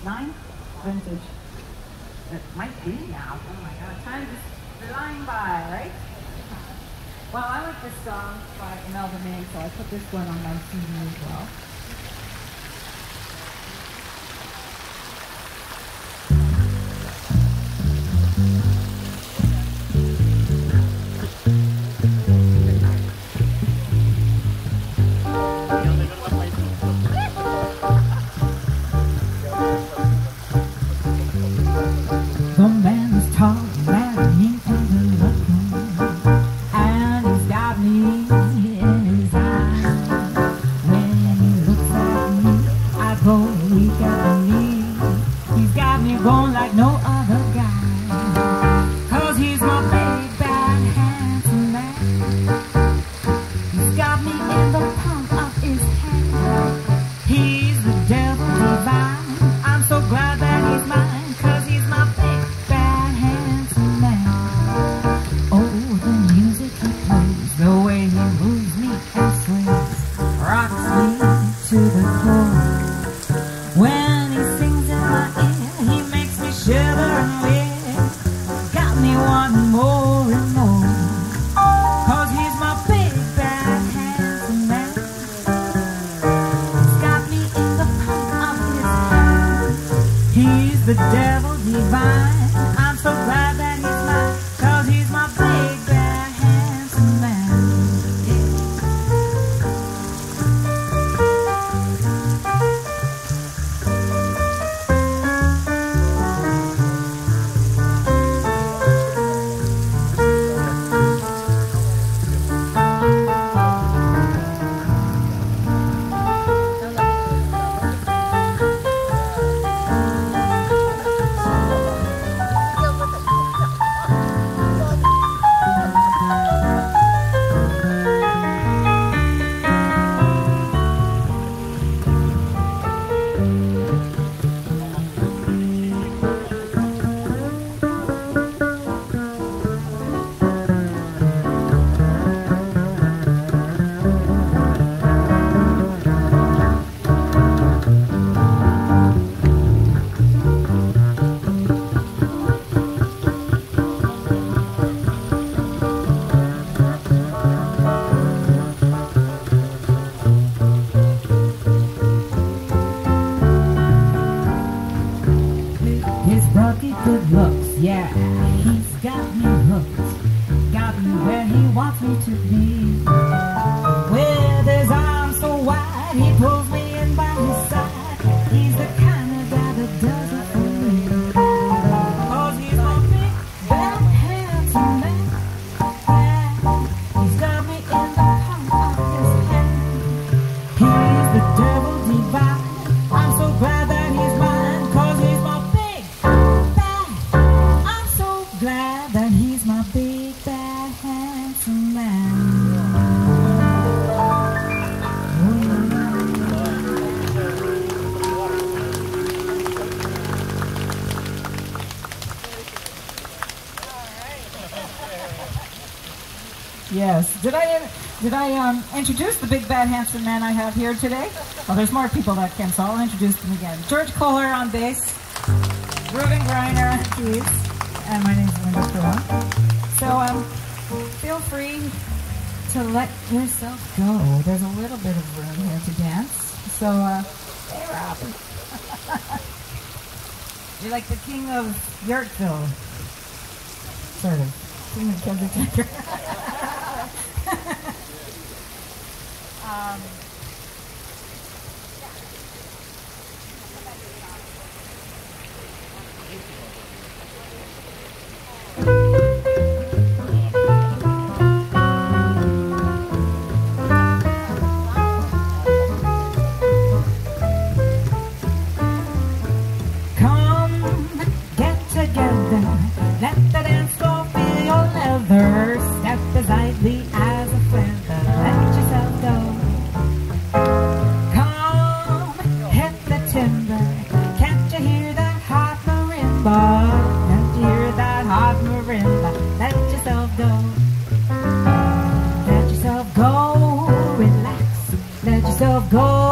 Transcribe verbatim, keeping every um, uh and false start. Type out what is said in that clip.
nine? Vintage. It might be now. Oh my god, time is flying by, right? Well, I like this song by Imelda May, so I put this one on my C D as well. The man is tall, and he comes in the room, and he's got me in his eyes. When he looks at me, I go weak at the knee. He's got me going like no other guy, 'cause he's my big, bad, handsome man. He's got me in the palm of his hand. He's the devil divine. I'm so glad that he's mine, 'cause he's my big, bad, handsome man. Oh, the music he plays, the way he moves me and sways, rocks me to the core. When he sings in my ear, he makes me shiver and wear. Got me wanting more and more, 'cause he's my big, bad, handsome man. He's got me in the palm of his hand. He's the devil divine. I'm so glad that he's mine, 'cause he's my big, bad, handsome man. His bucket good looks, yeah, he's got me hooked. Got me where he wants me to be. With his arms so wide, he pulls me in by his side. He's the kind of guy that does it for me, 'cause he's my big, bad, handsome man. He's got me in the palm of his hand. He's the devil divine. I'm so glad that he's mine, 'cause he's my big, bad. I'm so glad that he's my big, bad, handsome man. Yes. Did I did I um, introduce the big, bad, handsome man I have here today? Well, there's more people that can, so I'll introduce them again. George Kohler on bass, Ruben Greiner on keys, and my name's Linda Carone. So um, feel free to let yourself go. There's a little bit of room here to dance. So, uh, hey Rob. You're like the king of Yorkville. Sort of. King of Kensington. um, Step as lightly as a feather, let yourself go. Come, hit the timber. Can't you hear that hot marimba? Can't you hear that hot marimba? Let yourself go. Let yourself go, relax. Let yourself go.